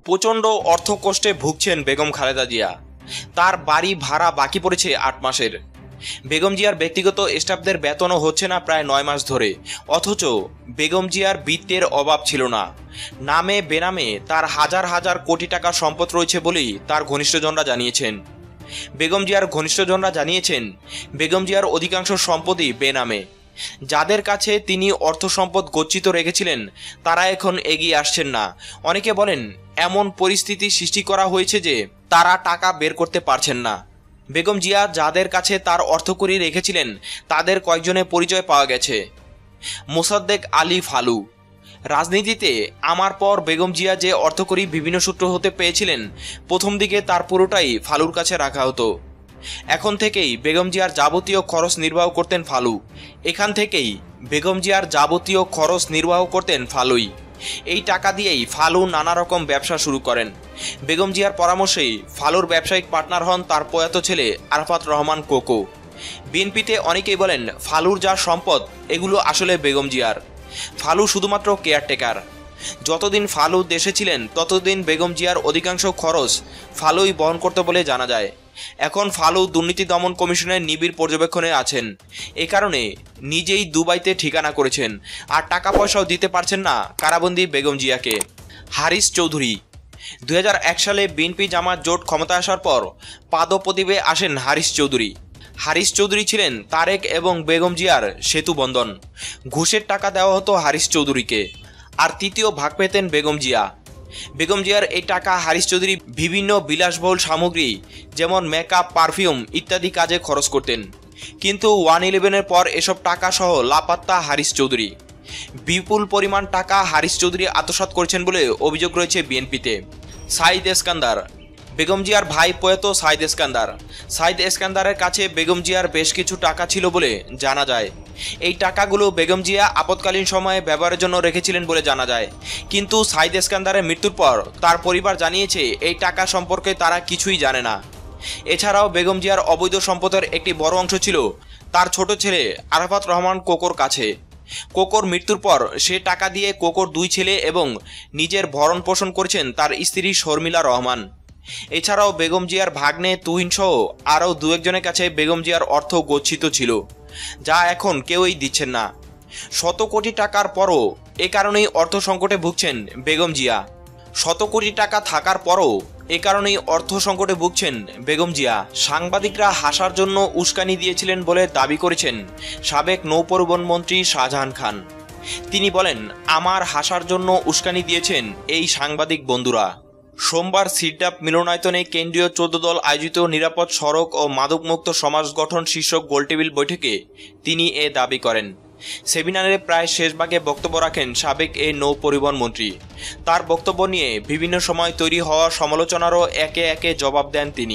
প্রচণ্ড অর্থকষ্টে ভুগছেন বেগম খালেদা জিয়া। তার বাড়ি ভাড়া বাকি পড়েছে 8 মাসের। বেগম জিয়ার ব্যক্তিগত স্টাফদের বেতনও হচ্ছে না প্রায় 9 মাস ধরে। অথচ বেগম জিয়ার বিত্তের অভাব ছিল না। নামে বেনামে তার হাজার হাজার কোটি টাকা সম্পদ রয়েছে বলেই তার ঘনিষ্ঠজনরা জানিয়েছেন। বেগম জিয়ার ঘনিষ্ঠজনরা জানিয়েছেন, বেগম জিয়ার অধিকাংশ সম্পদই বেনামে। যাদের কাছে তিনি অর্থ সম্পদ গচ্ছিত রেখেছিলেন তারা এখন এগিয়ে আসছেন না। অনেকে বলেন এমন পরিস্থিতি সৃষ্টি করা হয়েছে যে তারা টাকা বের করতে পারছেন না। বেগম জিয়া যাদের কাছে তার অর্থকড়ি রেখেছিলেন তাদের কয়েকজনের পরিচয় পাওয়া গেছে। মোসাদ্দেক আলী ফালু। রাজনীতিতে আমার পর বেগম জিয়া যে অর্থকড়ি বিভিন্ন সূত্র হতে পেয়েছিলেন, প্রথম দিকে তার পুরোটাই ফালুর কাছে রাখা হতো। এখন থেকেই বেগম জিয়ার যাবতীয় খরচ নির্বাহ করতেন ফালু। এখান থেকেই বেগম জিয়ার যাবতীয় খরচ নির্বাহ করতেন ফালুই। এই টাকা দিয়েই ফালু নানা রকম ব্যবসা শুরু করেন। বেগম জিয়ার পরামর্শেই ফালুর ব্যবসায়িক পার্টনার হন তার প্রয়াত ছেলে আরাফাত রহমান কোকো। বিএনপিতে অনেকেই বলেন ফালুর যা সম্পদ এগুলো আসলে বেগম জিয়ার। ফালু শুধুমাত্র কেয়ারটেকার। যতদিন ফালু দেশে ছিলেন ততদিন বেগম জিয়ার অধিকাংশ খরচ ফালুই বহন করতে বলে জানা যায়। এখন ফালু দুর্নীতি দমন কমিশনের নিবিড় পর্যবেক্ষণে আছেন। এ কারণে নিজেই দুবাইতে ঠিকানা করেছেন, আর টাকা পয়সাও দিতে পারছেন না কারাবন্দী বেগম জিয়াকে। হারিস চৌধুরী। 2001 সালে বিএনপি জামাত জোট ক্ষমতা আসার পর পাদপ্রদীপে আসেন হারিস চৌধুরী। হারিস চৌধুরী ছিলেন তারেক এবং বেগম জিয়ার সেতু বন্ধন। ঘুষের টাকা দেওয়া হতো হারিস চৌধুরীকে, আর তৃতীয় ভাগ পেতেন বেগম জিয়া। বেগম জিয়ার এই টাকা হারিস চৌধুরী বিভিন্ন বিলাসবহুল সামগ্রী যেমন মেকআপ, পারফিউম ইত্যাদি কাজে খরচ করতেন। কিন্তু 111-এর পর এসব টাকা সহ লাপাত্তা হারিস চৌধুরী। বিপুল পরিমাণ টাকা হারিস চৌধুরী আত্মসাৎ করেছেন বলে অভিযোগ রয়েছে বিএনপিতে। সাইদ এসকান্দার। বেগম জিয়ার ভাই প্রয়াত সাইদ এসকান্দার। সাইদ এসকান্দারের কাছে বেগম জিয়ার বেশ কিছু টাকা ছিল বলে জানা যায়। এই টাকাগুলো বেগম জিয়া আপৎকালীন সময়ে ব্যবহারের জন্য রেখেছিলেন বলে জানা যায়। কিন্তু সাইদ এসকান্দারের মৃত্যুর পর তার পরিবার জানিয়েছে এই টাকা সম্পর্কে তারা কিছুই জানে না। এছাড়াও বেগম জিয়ার অবৈধ সম্পদের একটি বড় অংশ ছিল তার ছোট ছেলে আরাফাত রহমান কোকোর কাছে। কোকোর মৃত্যুর পর সে টাকা দিয়ে কোকোর 2 ছেলে এবং নিজের ভরণ পোষণ করেছেন তার স্ত্রী শর্মিলা রহমান। এছাড়াও বেগম জিয়ার ভাগ্নে তুহিন সহ আরও 2-1 জনের কাছে বেগম জিয়ার অর্থ গচ্ছিত ছিল, যা এখন কেউই দিচ্ছেন না। শত কোটি টাকার পরও এ কারণেই অর্থ সংকটে ভুগছেন বেগম জিয়া। শত কোটি টাকা থাকার পরও এ কারণেই অর্থ সংকটে ভুগছেন বেগম জিয়া। সাংবাদিকরা হাসার জন্য উস্কানি দিয়েছিলেন বলে দাবি করেছেন সাবেক নৌপরিবহন মন্ত্রী শাহজাহান খান। তিনি বলেন, আমার হাসার জন্য উস্কানি দিয়েছেন এই সাংবাদিক বন্ধুরা। সোমবার সিডাপ মিলনায়তনে কেন্দ্রীয় 14 দল আয়োজিত নিরাপদ সড়ক ও মাদকমুক্ত সমাজ গঠন শীর্ষক গোলটেবিল বৈঠকে তিনি এ দাবি করেন। সেমিনারে প্রায় শেষ ভাগে বক্তব্য রাখেন সাবেক এই নৌ পরিবহন মন্ত্রী। তার বক্তব্য নিয়ে বিভিন্ন সময় তৈরি হওয়া সমালোচনারও একে একে জবাব দেন তিনি।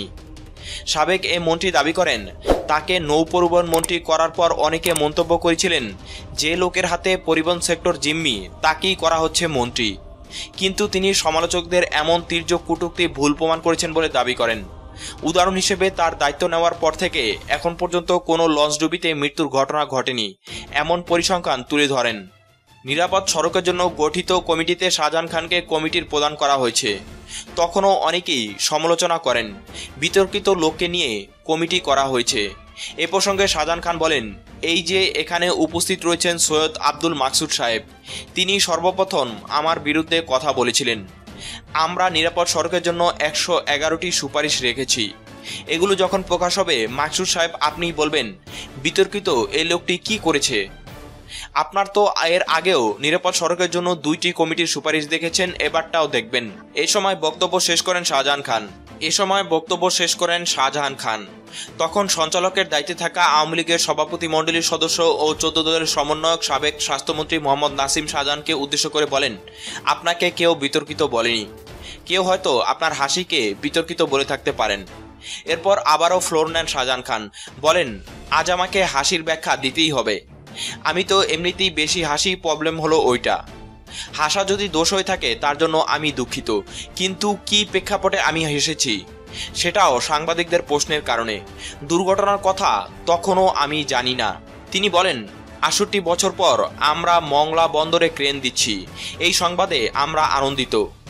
সাবেক এই মন্ত্রী দাবি করেন, তাকে নৌ পরিবহন মন্ত্রী করার পর অনেকে মন্তব্য করেছিলেন যে লোকের হাতে পরিবহন সেক্টর জিম্মি তাকেই করা হচ্ছে মন্ত্রী। কিন্তু তিনি সমালোচকদের এমন তীর্যক কটূক্তি ভুল প্রমাণ করেছেন বলে দাবি করেন। উদাহরণ হিসেবে তার দায়িত্ব নেওয়ার পর থেকে এখন পর্যন্ত কোনো লঞ্চডুবিতে মৃত্যুর ঘটনা ঘটেনি এমন পরিসংখ্যান তুলে ধরেন। নিরাপদ সড়কের জন্য গঠিত কমিটিতে শাহজাহান খানকে কমিটির প্রদান করা হয়েছে। তখনও অনেকেই সমালোচনা করেন বিতর্কিত লোককে নিয়ে কমিটি করা হয়েছে। এ প্রসঙ্গে শাহজাহান খান বলেন, এই যে এখানে উপস্থিত রয়েছেন সৈয়দ আব্দুল মাকসুদ সাহেব, তিনি সর্বপ্রথম আমার বিরুদ্ধে কথা বলেছিলেন। আমরা নিরাপদ সড়কের জন্য 111টি সুপারিশ রেখেছি। এগুলো যখন প্রকাশ হবে মাকসুদ সাহেব আপনিই বলবেন বিতর্কিত এই লোকটি কি করেছে। আপনার তো এর আগেও নিরাপদ সড়কের জন্য 2টি কমিটির সুপারিশ দেখেছেন, এবারটাও দেখবেন। এই সময় বক্তব্য শেষ করেন শাহজাহান খান। তখন সঞ্চালকের দায়িত্বে থাকা আওয়ামী লীগের সভাপতি মণ্ডলীর সদস্য ও 14 দলের সমন্বয়ক সাবেক স্বাস্থ্যমন্ত্রী মোহাম্মদ নাসিম শাহজাহানকে উদ্দেশ্য করে বলেন, আপনাকে কেউ বিতর্কিত বলেনি। কেউ হয়তো আপনার হাসিকে বিতর্কিত বলে থাকতে পারেন। এরপর আবারও ফ্লোর নেন শাহজাহান খান, বলেন, আজ আমাকে হাসির ব্যাখ্যা দিতেই হবে। আমি তো এমনিতেই বেশি হাসি, প্রবলেম হলো ওইটা। হাসা যদি দোষ হয়ে থাকে তার জন্য আমি দুঃখিত, কিন্তু কি প্রেক্ষাপটে আমি হেসেছি সেটাও সাংবাদিকদের প্রশ্নের কারণে। দুর্ঘটনার কথা তখনও আমি জানি না। তিনি বলেন, 68 বছর পর আমরা মংলা বন্দরে ক্রেন দিচ্ছি, এই সংবাদে আমরা আনন্দিত।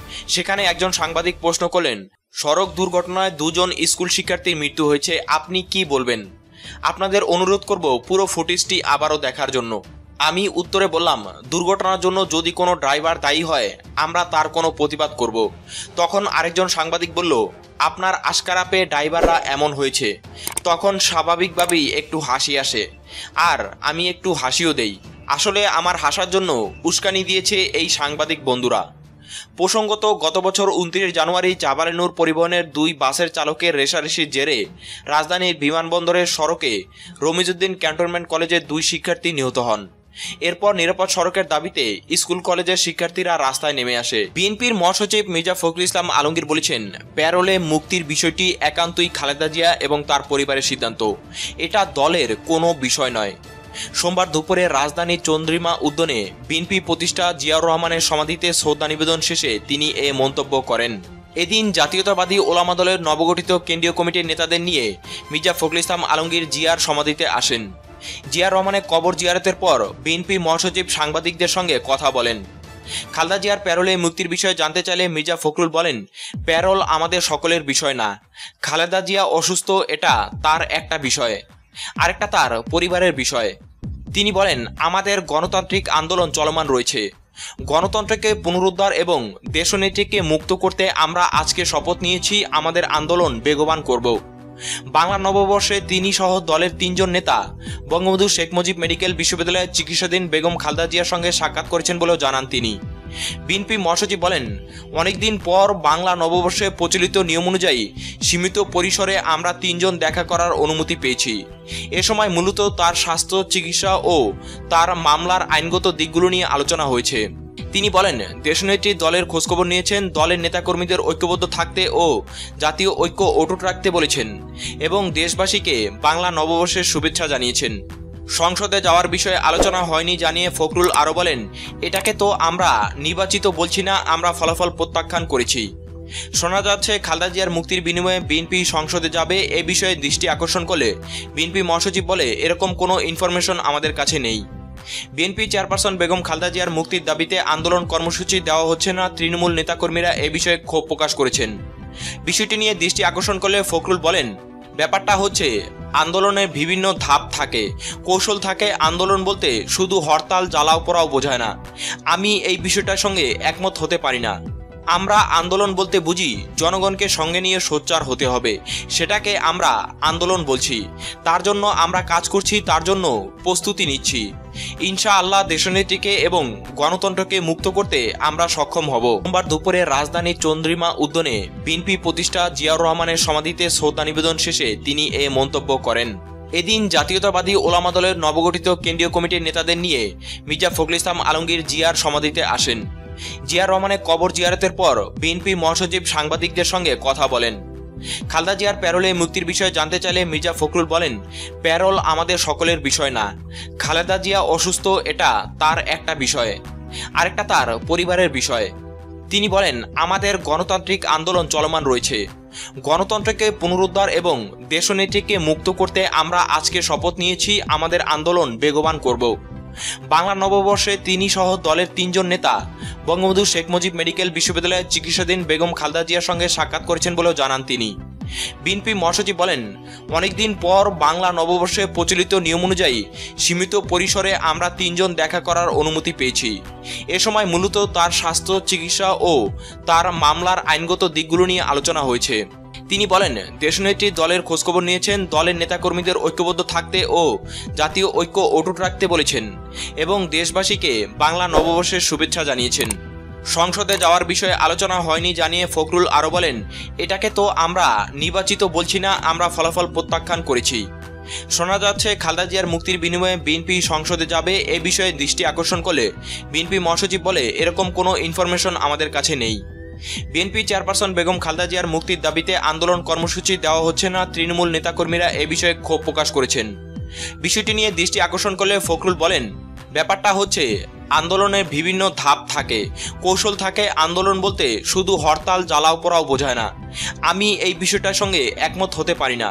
সেখানে একজন সাংবাদিক প্রশ্ন করলেন, সড়ক দুর্ঘটনায় 2 জন স্কুল শিক্ষার্থীর মৃত্যু হয়েছে, আপনি কি বলবেন? আপনাদের অনুরোধ করব পুরো ফুটেজটি আবারও দেখার জন্য। আমি উত্তরে বললাম, দুর্ঘটনার জন্য যদি কোনো ড্রাইভার দায়ী হয় আমরা তার কোনো প্রতিবাদ করব। তখন আরেকজন সাংবাদিক বলল, আপনার আশকারা পেয়ে ড্রাইভাররা এমন হয়েছে। তখন স্বাভাবিকভাবেই একটু হাসি আসে, আর আমি একটু হাসিও দেই। আসলে আমার হাসার জন্য উস্কানি দিয়েছে এই সাংবাদিক বন্ধুরা। প্রসঙ্গত, গত বছর 29 জানুয়ারি জাবালেনুর পরিবহনের 2 বাসের চালকের রেষারেষির জেরে রাজধানীর বিমানবন্দরের সড়কে রমিজউদ্দিন ক্যান্টনমেন্ট কলেজের 2 শিক্ষার্থী নিহত হন। এরপর নিরাপদ সড়কের দাবিতে স্কুল কলেজের শিক্ষার্থীরা রাস্তায় নেমে আসে। বিএনপির মহাসচিব মির্জা ফখরুল ইসলাম আলমগীর বলেছেন, প্যারোলে মুক্তির বিষয়টি একান্তই খালেদা জিয়া এবং তার পরিবারের সিদ্ধান্ত, এটা দলের কোনো বিষয় নয়। সোমবার দুপুরে রাজধানীর চন্দ্রিমা উদ্যানে বিএনপি প্রতিষ্ঠা জিয়াউর রহমানের সমাধিতে শ্রদ্ধা নিবেদন শেষে তিনি এ মন্তব্য করেন। এদিন জাতীয়তাবাদী ওলামা দলের নবগঠিত কেন্দ্রীয় কমিটির নেতাদের নিয়ে মির্জা ফখরুল ইসলাম আলমগীর জিয়ার সমাধিতে আসেন। জিয়ার রহমানের কবর জিয়ারতের পর বিএনপি মহাসচিব সাংবাদিকদের সঙ্গে কথা বলেন। খালেদা জিয়ার প্যারোলে মুক্তির বিষয়ে জানতে চাইলে মির্জা ফখরুল বলেন, প্যারোল আমাদের সকলের বিষয় না। খালেদা জিয়া অসুস্থ, এটা তার একটা বিষয়, আরেকটা তার পরিবারের বিষয়। তিনি বলেন, আমাদের গণতান্ত্রিক আন্দোলন চলমান রয়েছে। গণতন্ত্রকে পুনরুদ্ধার এবং দেশনেত্রীকে মুক্ত করতে আমরা আজকে শপথ নিয়েছি আমাদের আন্দোলন বেগবান করব। বাংলা নববর্ষে তিনি সহ দলের 3 জন নেতা বঙ্গবন্ধু শেখ মুজিব মেডিকেল বিশ্ববিদ্যালয়ে চিকিৎসাধীন বেগম খালেদা জিয়ার সঙ্গে সাক্ষাৎ করেছেন বলেও জানান তিনি। বিএনপি মহাসচিব বলেন, অনেকদিন পর বাংলা নববর্ষে প্রচলিত নিয়ম অনুযায়ী সীমিত পরিসরে আমরা 3 জন দেখা করার অনুমতি পেয়েছি। এ সময় মূলত তার স্বাস্থ্য, চিকিৎসা ও তার মামলার আইনগত দিকগুলো নিয়ে আলোচনা হয়েছে। তিনি বলেন, দেশনেত্রী দলের খোঁজখবর নিয়েছেন, দলের নেতাকর্মীদের ঐক্যবদ্ধ থাকতে ও জাতীয় ঐক্য অটুট রাখতে বলেছেন এবং দেশবাসীকে বাংলা নববর্ষের শুভেচ্ছা জানিয়েছেন। সংসদে যাওয়ার বিষয়ে আলোচনা হয়নি জানিয়ে ফখরুল আরও বলেন, এটাকে তো আমরা নির্বাচিত বলছি না, আমরা ফলাফল প্রত্যাখ্যান করেছি। শোনা যাচ্ছে খালেদা জিয়ার মুক্তির বিনিময়ে বিএনপি সংসদে যাবে। এ বিষয়ে দৃষ্টি আকর্ষণ করলে বিএনপি মহাসচিব বলে, এরকম কোনো ইনফরমেশন আমাদের কাছে নেই। বিএনপি চেয়ারপারসন বেগম খালেদা জিয়ার মুক্তির দাবিতে আন্দোলন কর্মসূচি দেওয়া হচ্ছে না, তৃণমূল নেতাকর্মীরা এ বিষয়ে ক্ষোভ প্রকাশ করেছেন। বিষয়টি নিয়ে দৃষ্টি আকর্ষণ করলে ফখরুল বলেন, ব্যাপারটা হচ্ছে আন্দোলনের বিভিন্ন ধাপ থাকে, কৌশল থাকে। আন্দোলন বলতে শুধু হরতাল জ্বালাও পোড়াও বোঝায় না। আমি এই বিষয়টার সঙ্গে একমত হতে পারি না। আমরা আন্দোলন বলতে বুঝি জনগণকে সঙ্গে নিয়ে সোচ্চার হতে হবে, সেটাকে আমরা আন্দোলন বলছি। তার জন্য আমরা কাজ করছি, তার জন্য প্রস্তুতি নিচ্ছি। ইনশাআল্লাহ দেশনেত্রীকে এবং গণতন্ত্রকে মুক্ত করতে আমরা সক্ষম হব। সোমবার দুপুরে রাজধানীর চন্দ্রিমা উদ্যানে বিএনপি প্রতিষ্ঠা জিয়াউর রহমানের সমাধিতে শ্রদ্ধা নিবেদন শেষে তিনি এ মন্তব্য করেন। এদিন জাতীয়তাবাদী ওলামা দলের নবগঠিত কেন্দ্রীয় কমিটির নেতাদের নিয়ে মির্জা ফখরুল ইসলাম আলমগীর জিয়ার সমাধিতে আসেন। জিয়ার রহমানের কবর জিয়ারতের পর বিএনপি মহাসচিব সাংবাদিকদের সঙ্গে কথা বলেন। খালেদা জিয়ার প্যারোলে মুক্তির বিষয়ে জানতে চাইলে মির্জা ফখরুল বলেন, প্যারোল আমাদের সকলের বিষয় না। খালেদা জিয়া অসুস্থ, এটা তার একটা বিষয়, আরেকটা তার পরিবারের বিষয়। তিনি বলেন, আমাদের গণতান্ত্রিক আন্দোলন চলমান রয়েছে। গণতন্ত্রকে পুনরুদ্ধার এবং দেশনেত্রীকে মুক্ত করতে আমরা আজকে শপথ নিয়েছি আমাদের আন্দোলন বেগবান করব। বাংলা নববর্ষে তিনি সহ দলের 3 জন নেতা বঙ্গবন্ধু শেখ মুজিব মেডিকেল বিশ্ববিদ্যালয়ে চিকিৎসাধীন বেগম খালেদা জিয়ার সঙ্গে সাক্ষাৎ করেছেন বলেও জানান তিনি। বিএনপি মহাসচিব বলেন, অনেকদিন পর বাংলা নববর্ষে প্রচলিত নিয়ম অনুযায়ী সীমিত পরিসরে আমরা 3 জন দেখা করার অনুমতি পেয়েছি। এ সময় মূলত তার স্বাস্থ্য, চিকিৎসা ও তার মামলার আইনগত দিকগুলো নিয়ে আলোচনা হয়েছে। তিনি বলেন, দেশনেত্রী দলের খোঁজখবর নিয়েছেন, দলের নেতাকর্মীদের ঐক্যবদ্ধ থাকতে ও জাতীয় ঐক্য অটুট রাখতে বলেছেন এবং দেশবাসীকে বাংলা নববর্ষের শুভেচ্ছা জানিয়েছেন। সংসদে যাওয়ার বিষয়ে আলোচনা হয়নি জানিয়ে ফখরুল আরও বলেন, এটাকে তো আমরা নির্বাচিত বলছি না, আমরা ফলাফল প্রত্যাখ্যান করেছি। শোনা যাচ্ছে খালেদা জিয়ার মুক্তির বিনিময়ে বিএনপি সংসদে যাবে। এ বিষয়ে দৃষ্টি আকর্ষণ করলে বিএনপি মহাসচিব বলে, এরকম কোনো ইনফরমেশন আমাদের কাছে নেই। বিএনপি চেয়ারপারসন বেগম খালেদা জিয়ার মুক্তির দাবিতে আন্দোলন কর্মসূচি দেওয়া হচ্ছে না, তৃণমূল নেতাকর্মীরা এ বিষয়ে ক্ষোভ প্রকাশ করেছেন। বিষয়টি নিয়ে দৃষ্টি আকর্ষণ করলে ফখরুল বলেন, ব্যাপারটা হচ্ছে আন্দোলনের বিভিন্ন ধাপ থাকে, কৌশল থাকে। আন্দোলন বলতে শুধু হরতাল জ্বালাও পোড়াও বোঝায় না। আমি এই বিষয়টার সঙ্গে একমত হতে পারি না।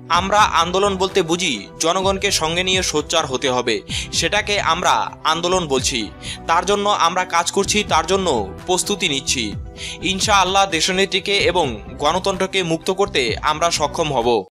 আমরা আন্দোলন বলতে বুঝি জনগণকে সঙ্গে নিয়ে সোচ্চার হতে হবে, সেটাকে আমরা আন্দোলন বলছি। তার জন্য আমরা কাজ করছি, তার জন্য প্রস্তুতি নিচ্ছি। ইনশাআল্লাহ দেশনেত্রীকে এবং গণতন্ত্রকে মুক্ত করতে আমরা সক্ষম হব।